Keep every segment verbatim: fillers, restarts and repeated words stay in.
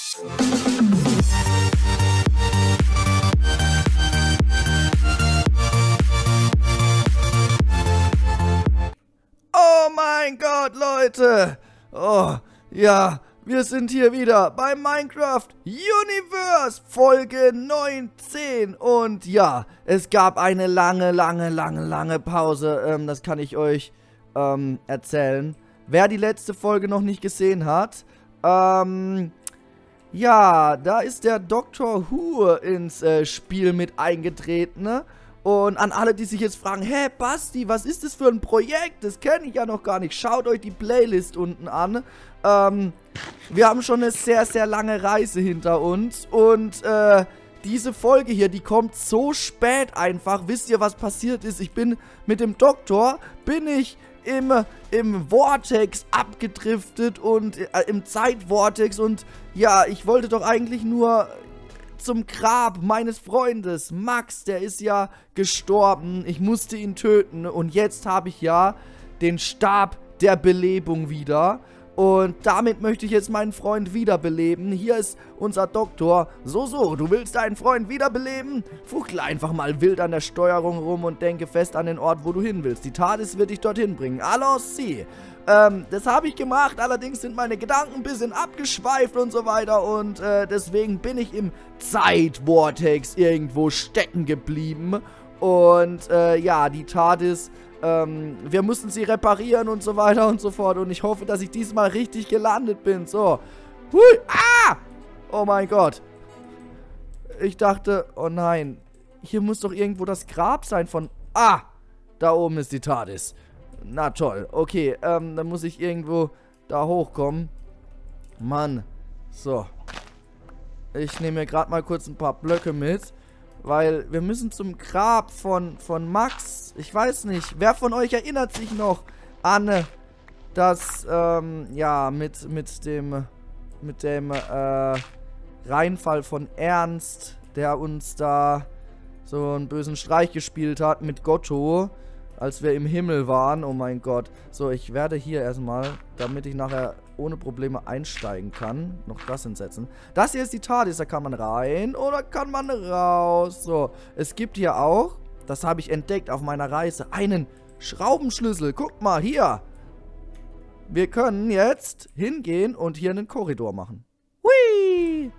Oh mein Gott, Leute! Oh, ja, wir sind hier wieder bei Minecraft Universe Folge neunzehn. Und ja, es gab eine lange, lange, lange, lange Pause. Ähm, das kann ich euch ähm, erzählen. Wer die letzte Folge noch nicht gesehen hat, ähm, ja, da ist der Doktor Who ins äh, Spiel mit eingetreten, ne? Und an alle, die sich jetzt fragen, hä, Basti, was ist das für ein Projekt? Das kenne ich ja noch gar nicht. Schaut euch die Playlist unten an. Ähm, wir haben schon eine sehr, sehr lange Reise hinter uns. Und, äh, diese Folge hier, die kommt so spät einfach. Wisst ihr, was passiert ist? Ich bin mit dem Doktor, bin ich im, im Vortex abgedriftet und äh, im Zeitvortex. Und ja, ich wollte doch eigentlich nur zum Grab meines Freundes. Max, der ist ja gestorben. Ich musste ihn töten. Und jetzt habe ich ja den Stab der Belebung wieder. Und damit möchte ich jetzt meinen Freund wiederbeleben. Hier ist unser Doktor. So, so, du willst deinen Freund wiederbeleben? Fuchtle einfach mal wild an der Steuerung rum und denke fest an den Ort, wo du hin willst. Die TARDIS wird dich dorthin bringen. Allons, sie. Ähm, das habe ich gemacht, allerdings sind meine Gedanken ein bisschen abgeschweift und so weiter und äh, deswegen bin ich im Zeitvortex irgendwo stecken geblieben und äh, ja, die TARDIS, ähm, wir mussten sie reparieren und so weiter und so fort und ich hoffe, dass ich diesmal richtig gelandet bin, so. Hui, ah! Oh mein Gott. Ich dachte, oh nein, hier muss doch irgendwo das Grab sein von, ah, da oben ist die TARDIS. Na toll, okay, ähm, dann muss ich irgendwo da hochkommen. Mann, so. Ich nehme mir gerade mal kurz ein paar Blöcke mit, weil wir müssen zum Grab von, von Max. Ich weiß nicht, wer von euch erinnert sich noch an das, ähm, ja, mit, mit dem, mit dem, äh, Reinfall von Ernst, der uns da so einen bösen Streich gespielt hat mit Gotto. Als wir im Himmel waren, oh mein Gott. So, ich werde hier erstmal, damit ich nachher ohne Probleme einsteigen kann, noch das hinsetzen. Das hier ist die TARDIS, da kann man rein oder kann man raus. So, es gibt hier auch, das habe ich entdeckt auf meiner Reise, einen Schraubenschlüssel. Guckt mal, hier. Wir können jetzt hingehen und hier einen Korridor machen. Hui!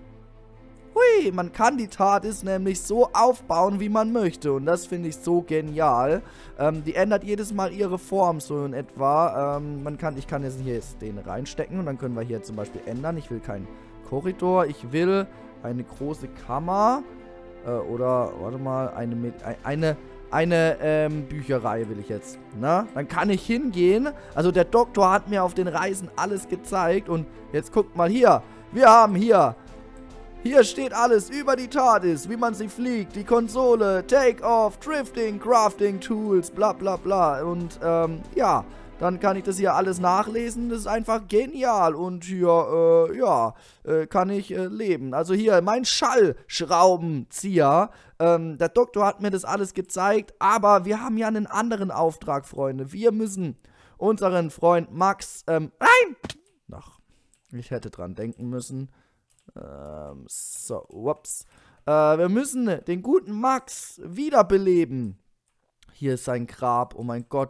Hui, man kann die TARDIS nämlich so aufbauen, wie man möchte. Und das finde ich so genial. Ähm, die ändert jedes Mal ihre Form so in etwa. Ähm, man kann, ich kann jetzt hier jetzt den reinstecken und dann können wir hier zum Beispiel ändern. Ich will keinen Korridor, ich will eine große Kammer. Äh, oder, warte mal, eine, eine, eine ähm, Bücherei will ich jetzt. Na? Dann kann ich hingehen. Also der Doktor hat mir auf den Reisen alles gezeigt. Und jetzt guckt mal hier. Wir haben hier... Hier steht alles über die TARDIS, wie man sie fliegt, die Konsole, Take-Off, Drifting, Crafting Tools, bla bla bla. Und ähm, ja, dann kann ich das hier alles nachlesen. Das ist einfach genial. Und hier, äh, ja, äh, kann ich äh, leben. Also hier, mein Schallschraubenzieher. Ähm, der Doktor hat mir das alles gezeigt. Aber wir haben ja einen anderen Auftrag, Freunde. Wir müssen unseren Freund Max, ähm, nein! Ach, ich hätte dran denken müssen. Ähm, so, ups. Äh, wir müssen den guten Max wiederbeleben. Hier ist sein Grab. Oh mein Gott.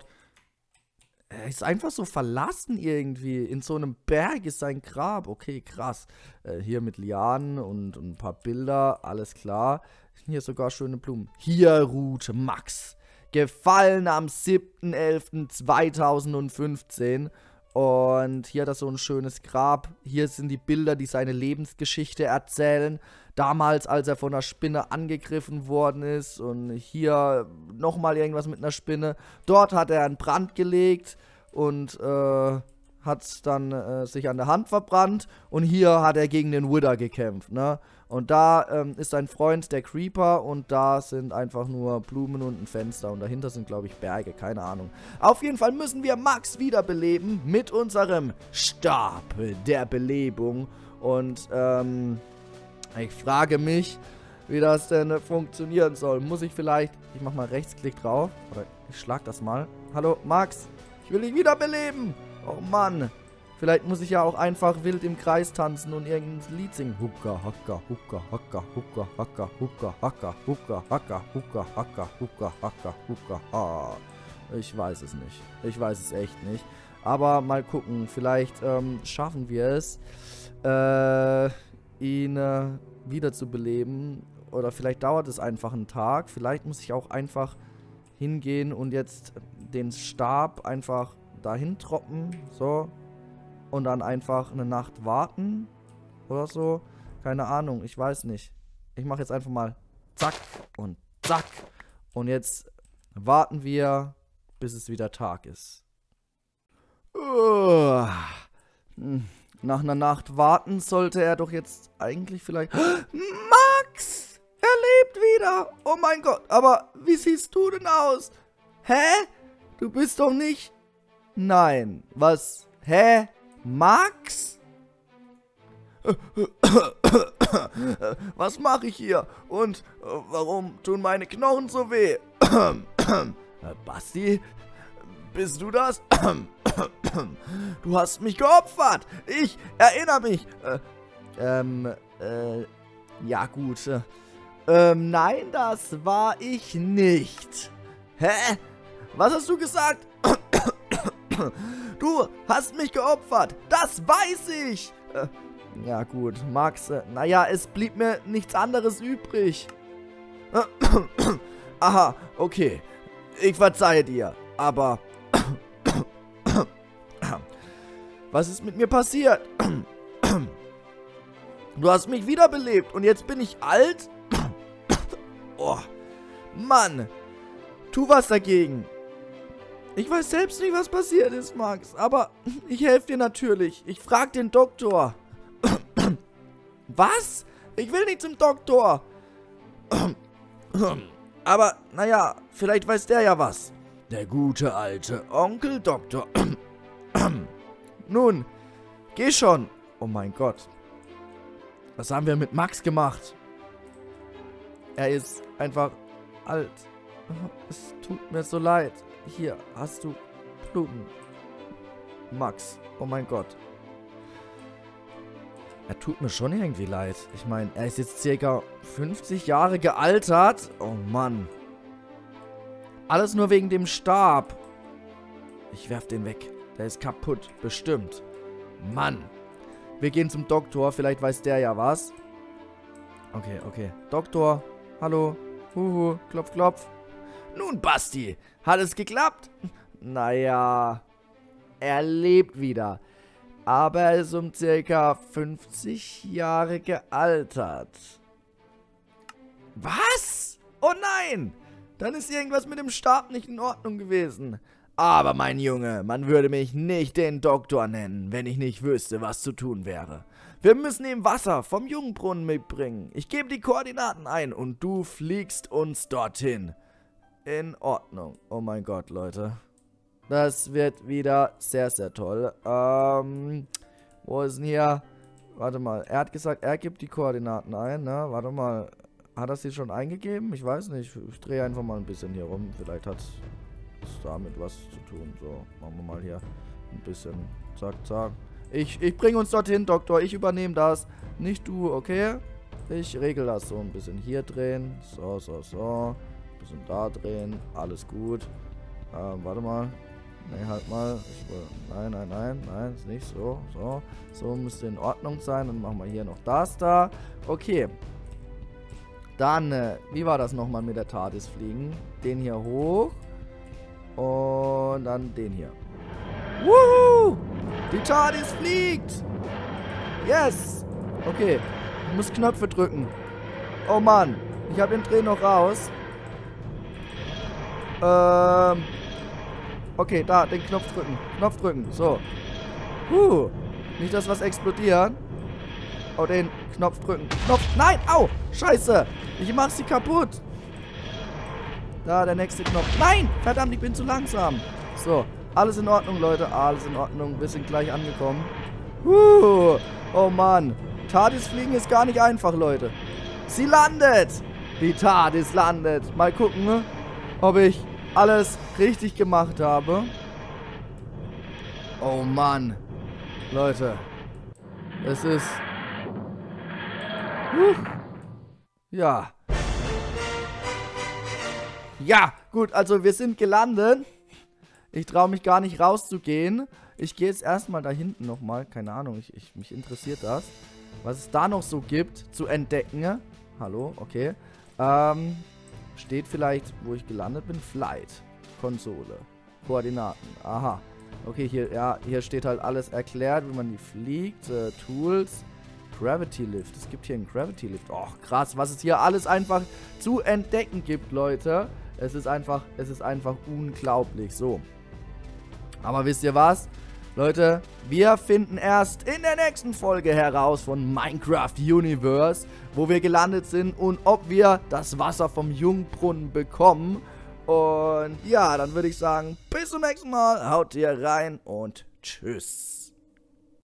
Er ist einfach so verlassen irgendwie. In so einem Berg ist sein Grab. Okay, krass. Äh, hier mit Lianen und, und ein paar Bilder. Alles klar. Hier sogar schöne Blumen. Hier ruht Max. Gefallen am siebten elften zweitausendfünfzehn. Und hier hat er so ein schönes Grab. Hier sind die Bilder, die seine Lebensgeschichte erzählen. Damals, als er von einer Spinne angegriffen worden ist. Und hier nochmal irgendwas mit einer Spinne. Dort hat er einen Brand gelegt und äh, hat dann äh, sich an der Hand verbrannt. Und hier hat er gegen den Wither gekämpft, ne? Und da ähm, ist sein Freund, der Creeper, und da sind einfach nur Blumen und ein Fenster. Und dahinter sind, glaube ich, Berge, keine Ahnung. Auf jeden Fall müssen wir Max wiederbeleben mit unserem Stab der Belebung. Und ähm, ich frage mich, wie das denn funktionieren soll. Muss ich vielleicht, ich mache mal Rechtsklick drauf, oder ich schlag das mal. Hallo, Max, ich will dich wiederbeleben. Oh Mann. Vielleicht muss ich ja auch einfach wild im Kreis tanzen und irgendein Lied singen. Hucka, hacka, hucka, hacka, hucka, hacka, hucka, hacka, hucka, hacka, hucka, hacka, hucka, hacka, hucka, ha. Ich weiß es nicht. Ich weiß es echt nicht. Aber mal gucken. Vielleicht ähm, schaffen wir es, äh, ihn äh, wiederzubeleben. Oder vielleicht dauert es einfach einen Tag. Vielleicht muss ich auch einfach hingehen und jetzt den Stab einfach dahin troppen. So. Und dann einfach eine Nacht warten. Oder so. Keine Ahnung. Ich weiß nicht. Ich mache jetzt einfach mal zack und zack. Und jetzt warten wir, bis es wieder Tag ist. Uh, nach einer Nacht warten sollte er doch jetzt eigentlich vielleicht... Max! Er lebt wieder! Oh mein Gott, aber wie siehst du denn aus? Hä? Du bist doch nicht... Nein, was? Hä? Max? Was mache ich hier? Und warum tun meine Knochen so weh? Basti? Bist du das? Du hast mich geopfert. Ich erinnere mich. Äh, ähm, äh, ja gut. Ähm, nein, das war ich nicht. Hä? Was hast du gesagt? Du hast mich geopfert. Das weiß ich. Äh, ja gut, Max. Äh, naja, es blieb mir nichts anderes übrig. Aha, okay. Ich verzeihe dir. Aber... Was ist mit mir passiert? Du hast mich wiederbelebt und jetzt bin ich alt? Oh, Mann. Tu was dagegen. Ich weiß selbst nicht, was passiert ist, Max. Aber ich helfe dir natürlich. Ich frage den Doktor. Was? Ich will nicht zum Doktor. Aber, naja, vielleicht weiß der ja was. Der gute alte Onkel Doktor. Nun, geh schon. Oh mein Gott. Was haben wir mit Max gemacht? Er ist einfach alt. Es tut mir so leid. Hier hast du Blumen. Max. Oh mein Gott. Er tut mir schon irgendwie leid. Ich meine, er ist jetzt circa fünfzig Jahre gealtert. Oh Mann. Alles nur wegen dem Stab. Ich werf den weg. Der ist kaputt. Bestimmt. Mann. Wir gehen zum Doktor. Vielleicht weiß der ja was. Okay, okay. Doktor. Hallo. Huhu. Klopf, klopf. Nun, Basti. Hat es geklappt? Naja. Er lebt wieder. Aber er ist um circa fünfzig Jahre gealtert. Was? Oh nein. Dann ist irgendwas mit dem Stab nicht in Ordnung gewesen. Aber mein Junge, man würde mich nicht den Doktor nennen, wenn ich nicht wüsste, was zu tun wäre. Wir müssen ihm Wasser vom Jungbrunnen mitbringen. Ich gebe die Koordinaten ein und du fliegst uns dorthin. In Ordnung. Oh mein Gott, Leute. Das wird wieder sehr, sehr toll. Ähm, wo ist denn hier? Warte mal, er hat gesagt, er gibt die Koordinaten ein, ne? Warte mal, hat er sie schon eingegeben? Ich weiß nicht. Ich drehe einfach mal ein bisschen hier rum. Vielleicht hat damit was zu tun. So, machen wir mal hier ein bisschen. Zack, zack. Ich, ich bringe uns dorthin, Doktor. Ich übernehme das. Nicht du, okay? Ich regel das so ein bisschen hier drehen. So, so, so. Ein bisschen da drehen. Alles gut. Ähm, warte mal. Ne, halt mal. Ich will, nein, nein, nein. Nein, ist nicht so. So. So müsste in Ordnung sein. Dann machen wir hier noch das da. Okay. Dann, äh, wie war das nochmal mit der TARDIS fliegen? Den hier hoch. Und dann den hier. Wuhu! Die TARDIS fliegt! Yes! Okay. Ich muss Knöpfe drücken. Oh Mann. Ich habe den Dreh noch raus. Ähm. Okay, da, den Knopf drücken. Knopf drücken. So. Huh. Nicht, dass was explodiert. Oh, den Knopf drücken. Knopf. Nein! Au! Scheiße! Ich mach sie kaputt. Da, der nächste Knopf. Nein! Verdammt, ich bin zu langsam. So. Alles in Ordnung, Leute. Alles in Ordnung. Wir sind gleich angekommen. Huh. Oh Mann. TARDIS fliegen ist gar nicht einfach, Leute. Sie landet! Die TARDIS landet. Mal gucken, ob ich alles richtig gemacht habe. Oh Mann. Leute. Es ist... Huh. Ja. Ja, gut, also wir sind gelandet. Ich traue mich gar nicht rauszugehen. Ich gehe jetzt erstmal da hinten nochmal. Keine Ahnung, ich, ich, mich interessiert das. Was es da noch so gibt zu entdecken. Hallo, okay. Ähm, steht vielleicht, wo ich gelandet bin? Flight. Konsole. Koordinaten. Aha. Okay, hier, ja, hier steht halt alles erklärt, wie man die fliegt. Äh, Tools. Gravity Lift. Es gibt hier einen Gravity Lift. Och, krass, was es hier alles einfach zu entdecken gibt, Leute. Es ist einfach, es ist einfach unglaublich. So. Aber wisst ihr was? Leute, wir finden erst in der nächsten Folge heraus von Minecraft Universe, wo wir gelandet sind und ob wir das Wasser vom Jungbrunnen bekommen. Und ja, dann würde ich sagen, bis zum nächsten Mal. Haut ihr rein und tschüss.